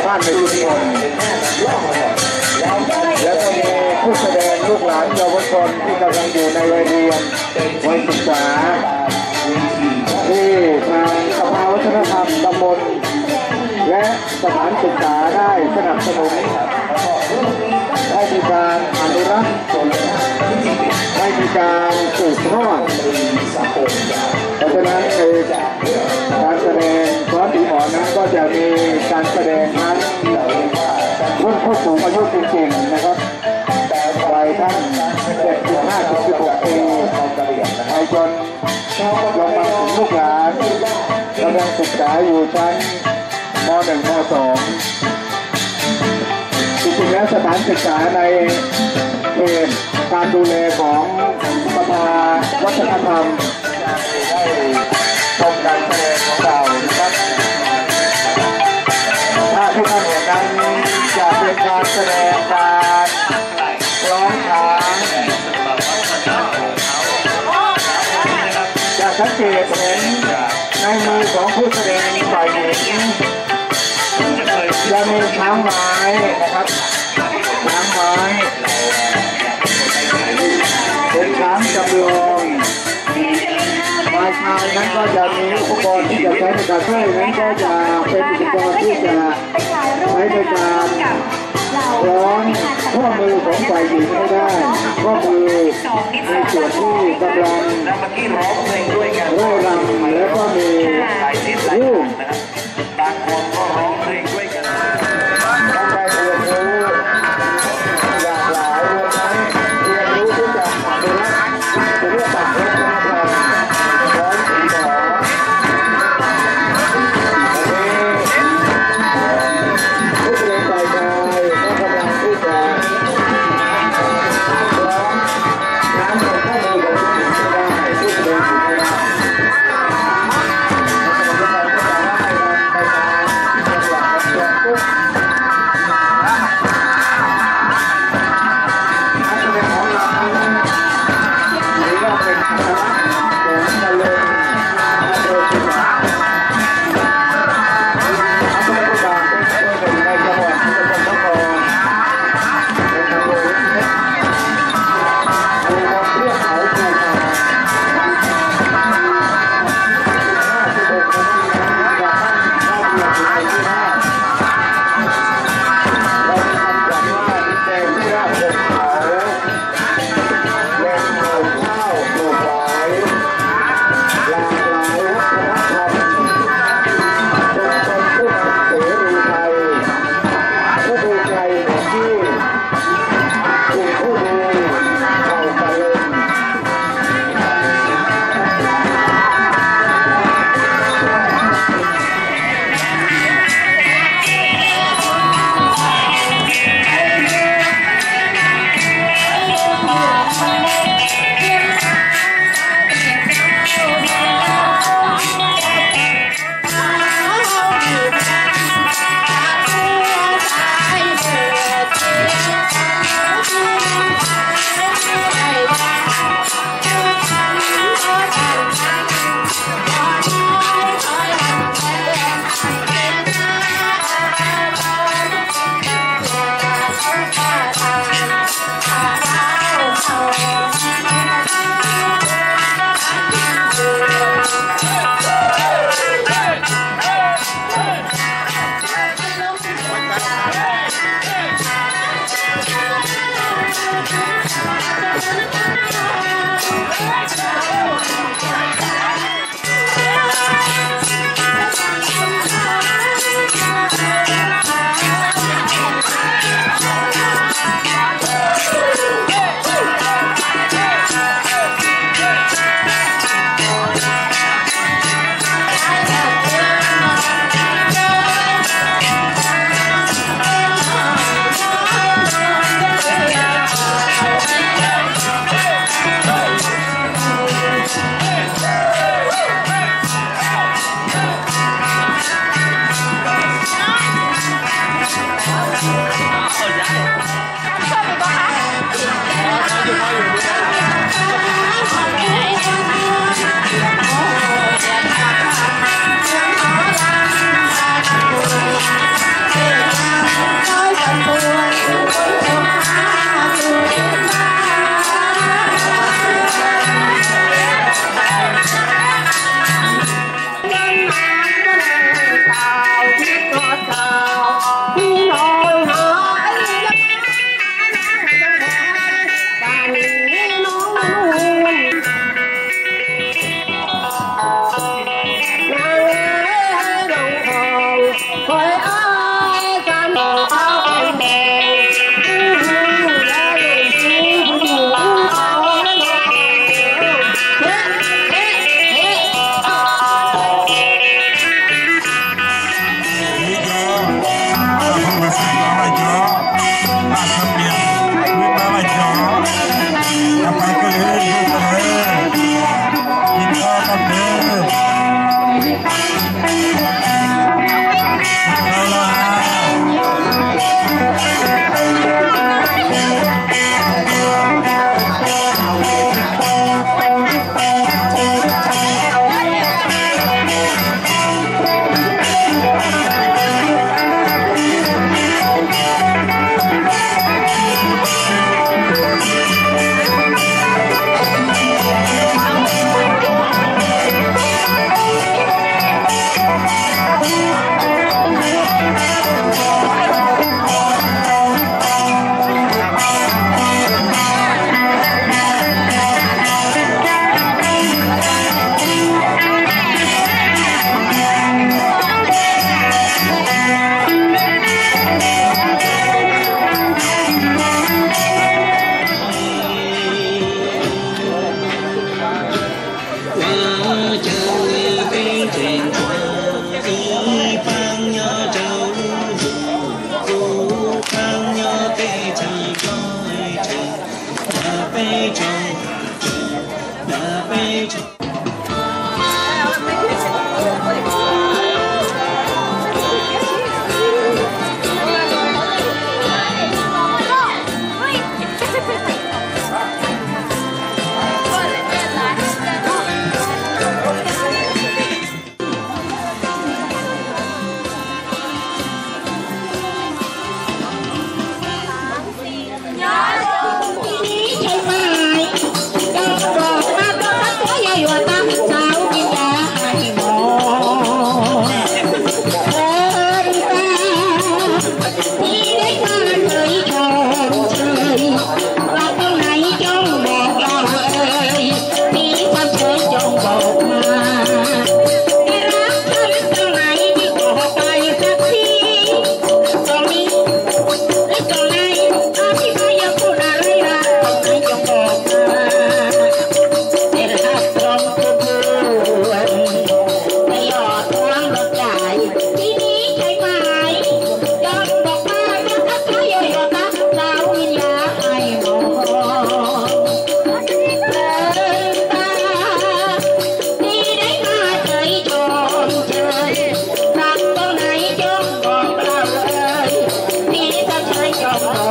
บ้านในชุมชนแล้วก็มีผู้แสดงลูกหลานเยาวชนที่กำลังอยู่ในวัยเรียนวัยศึกษาที่ทางสภาวัฒนธรรมตำบลและสถานศึกษาได้สนับสนุนให้มีการอนุรักษ์ให้มีการสืบทอดเพราะฉะนั้นในการแสดงฟ้อนผีหมอนั้นก็จะมีการแสดงทั้งรุ่นผู้สูงอายุจริงๆนะครับวัยท่าน15-16 ปีไปจนลงมาถึงลูกหลานกำลังศึกษาอยู่ชั้นม.1 ม.2 จริงๆแล้วสถานศึกษาในเขตการดูแลของสภาวัฒนธรรมได้ชมการแสดงของเรานะครับถ้าที่ท่านเห็นนั้นจะเป็นการแสดงการร้องช้างจะสังเกตเห็นในมือของผู้แสดงฝ่ายหญิงจะมีช้างไม้นะครับช้างไม้เป็นช้างจำลองฝ่ายชายนั้นก็จะมีอุปกรณ์ที่จะใช้ในการช่วยนั้นก็จะเป็นอุปกรณ์ที่จะใช้ในการร้องข้อมือของฝ่ายหญิงไม่ได้ข้อมือในส่วนที่กำลังเร่รำแล้วก็มีรูปบางคนก็ร้องเพลงด้วยกันท่านได้เรียนรู้หลากหลายรวมทั้งเรียนรู้ที่จะอนุรักษ์ศิลปะวัฒนธรรมฟ้อนผีหมอผู้เรียนฝ่ายชายก็กำลังที่จะร้องน้ำของข้อมือของผู้หญิงไม่ได้ผู้เรียนไม่ได้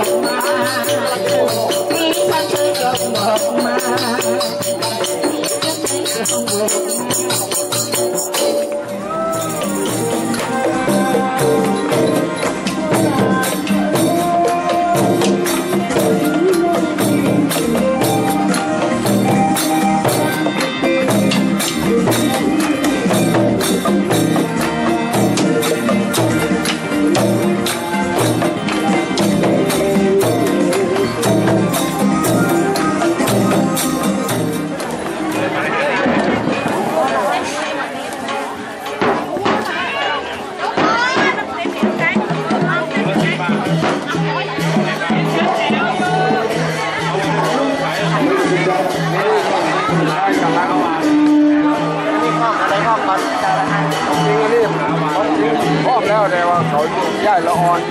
อกมาพี่ฉันช่วยยกบอกมาแล้วแต่ว่าเขาย้ายละอ่อน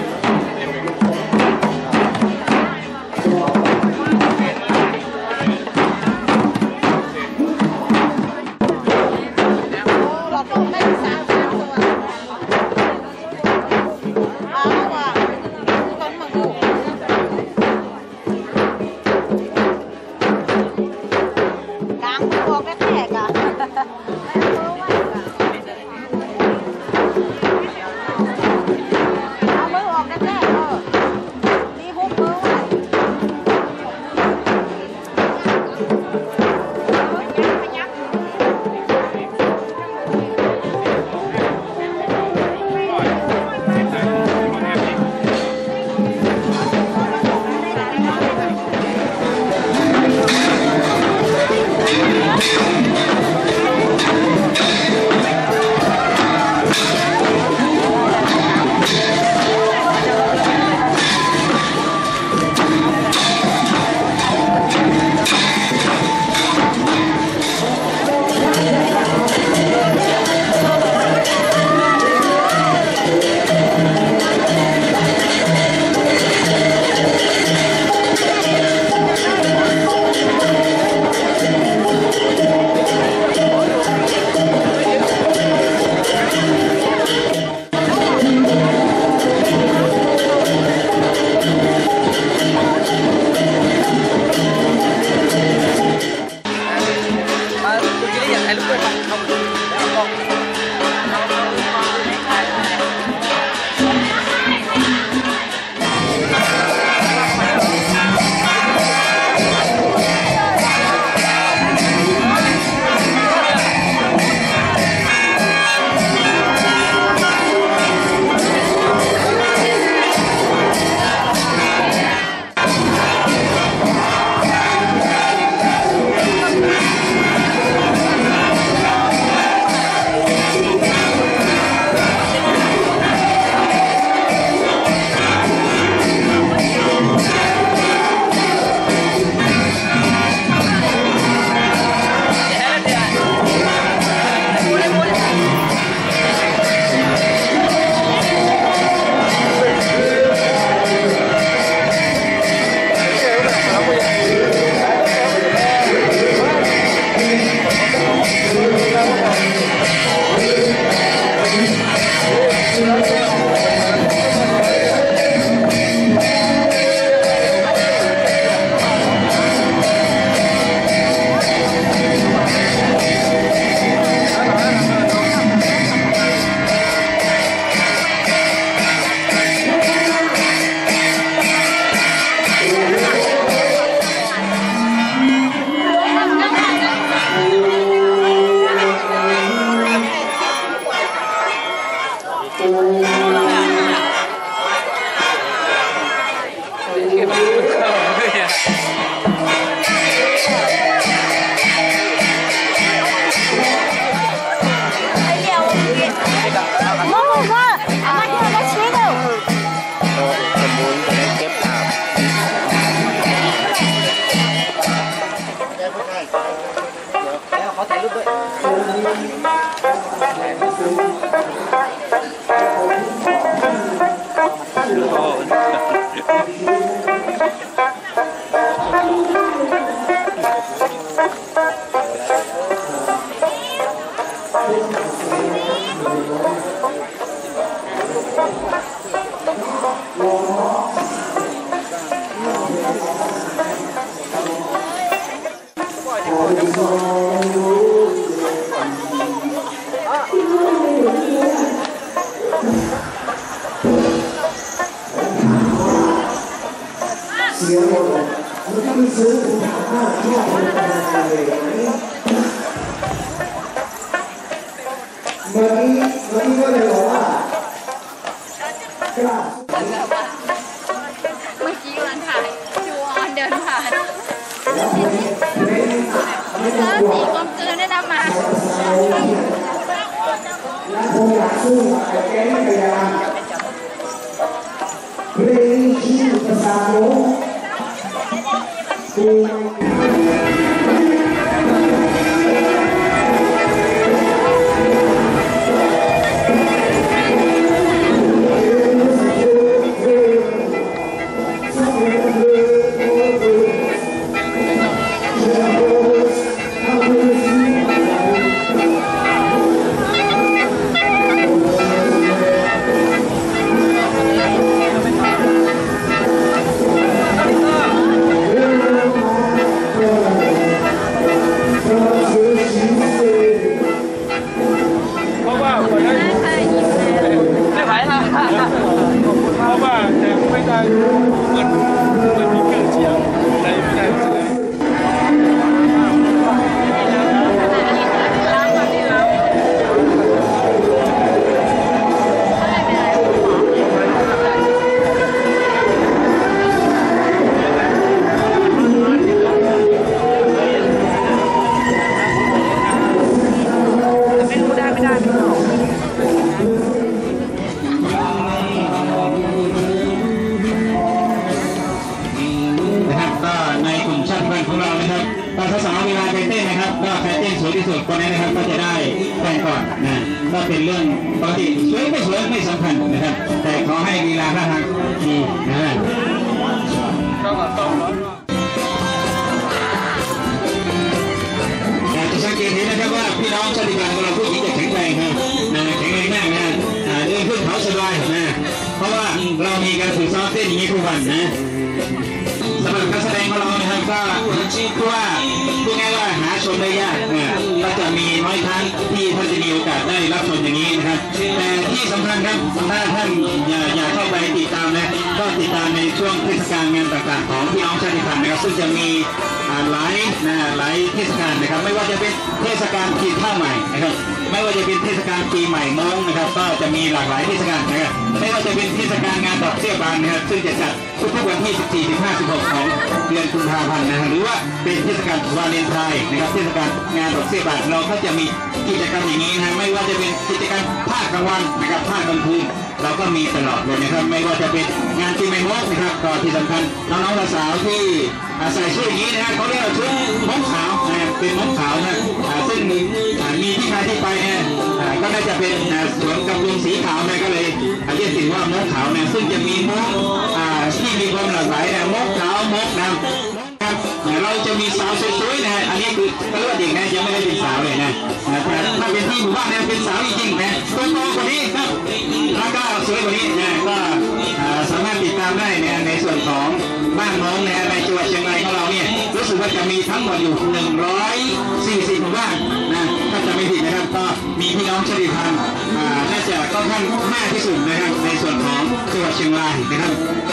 เอามือออกแรกเสียหมดมันก็มีซื้อถึงถามว่าชอบเป็นอะไรเมื่อกี้ก็เลยบอกว่าเมื่อกี้วันถ่ายดูออนเดินผ่านเสื้อสีกลมกลืนได้นำมาแล้วคงอยากสู้ไอ้แก๊งพยายามเพลงชื่อภาษาโน้คนนี้นะครับก็จะได้แฟนก่อนนะก็เป็นเรื่องปกติสวยไม่สวยไม่สำคัญนะครับแต่ขอให้ลีลาท่าทางดีนะจะสังเกตเห็นนะครับว่าพี่น้องชาติพันธุ์ของเราผู้หญิงจะแข็งแรงครับแข็งแรงมากนะเดินขึ้นเขาสบายนะเพราะว่าเรามีการฝึกซ้อมเต้นอย่างนี้ทุกวันนะสำหรับการแสดงของเรานะครับก็คือว่าพูดง่ายว่าหาชมได้ยากก็จะมีน้อยครั้งที่ท่านจะมีโอกาสได้รับชมอย่างนี้นะครับแต่ที่สำคัญครับถ้าท่านอยากเข้าไปติดตามนะก็ติดตามในช่วงเทศกาลงานต่างๆของพี่น้องชาติพันธุ์นะครับซึ่งจะมีหลายเทศกาลนะครับไม่ว่าจะเป็นเทศกาลกินข้าวใหม่นะครับไม่ว่าจะเป็นเทศกาลปีใหม่ม้งนะครับก็จะมีหลากหลายเทศกาลนะครับไม่ว่าจะเป็นเทศกาลงานดอกเสี้ยบานนะครับซึ่งจะจัดทุกวันที่14 15 16ของเดือนกุมภาพันธ์นะหรือว่าเป็นเทศกาลวาเลนไทน์นะครับเทศกาลงานดอกเสี้ยบานเราก็จะมีกิจกรรมอย่างนี้นะไม่ว่าจะเป็นกิจกรรมภาคกลางวันนะครับภาคกลางคืนเราก็มีตลอดเลยนะครับไม่ว่าจะเป็นงานปีใหม่ม้งนะครับก็ที่สำคัญน้องๆสาวที่ใส่ชุดอย่างนี้นะครับเขาเรียกว่าชุดม้งขาวนะเป็นม้งขาวนะซึ่งมีที่มาที่ไปเนี่ยก็น่าจะเป็นสวนกระพุ้งสีขาวนะก็เลยเรียกว่าม้งขาวนะซึ่งจะมีม้งที่มีความหลากหลายนะม้งขาวม้งดำเราจะมีสาวสวยๆนะอันนี้คือเรียกว่าเด็กนะยังไม่ได้เป็นสาวเลยนะแต่ถ้าเป็นที่หมู่บ้านเนี่ยเป็นสาวจริงๆนะตัวโตกว่านี้ครับแล้วก็สวยกว่านี้นะก็สามารถติดตามได้ในส่วนของบ้านน้องในจังหวัดเชียงรายของเราเนี่ยรู้สึกว่าจะมีทั้งหมดอยู่140หมู่บ้านนะถ้าจะไม่ผิดนะครับก็มีพี่น้องชาติพันธุ์น่าจะค่อนข้างมากที่สุดนะครับในส่วนของจังหวัดเชียงรายนะครับ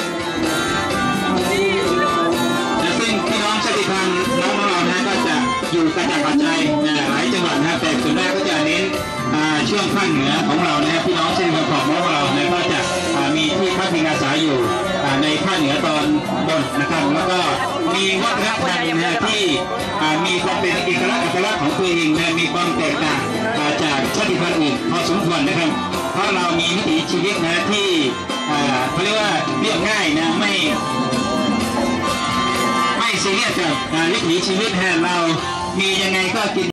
ซึ่งพี่น้องชาติพันธุ์น้องเรานะก็จะอยู่กระจายปัจจัยหลายจังหวัดนะแต่ส่วนมากก็จะเน้นช่วงภาคเหนือของเรานะพี่น้องชาติพันธุ์ของเรานะก็จะมีที่พักพิงอาศัยอยู่ในภาคเหนือตอนบนนะครับแล้วก็มีวัฒนธรรมนะที่มีความเป็นเอกลักษณ์ของตัวเองนะมีความแตกต่างจากชาติพันธุ์อื่นพอสมควรนะครับเพราะเรามีวิถีชีวิตนะที่เขาเรียกว่าเรียบง่ายนะไม่ซีเรียสกับวิถีชีวิตเรามียังไงก็กิน